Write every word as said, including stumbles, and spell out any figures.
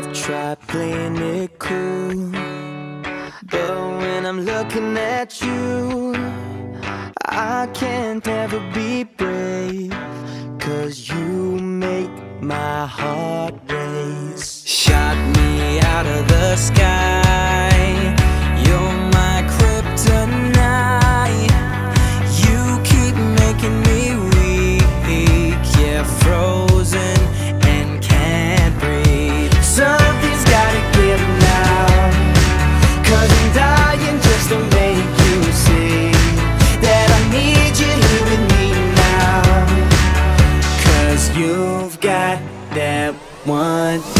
I've tried playing it cool, but when I'm looking at you, I can't ever be brave, 'cause you make my heart race. Shot me out of the sky, you're my kryptonite. You keep making me weak, yeah, frozen and can't breathe. Something's gotta give now, 'cause I'm dying just to make you see that I need you here with me now. 'Cause you've got that one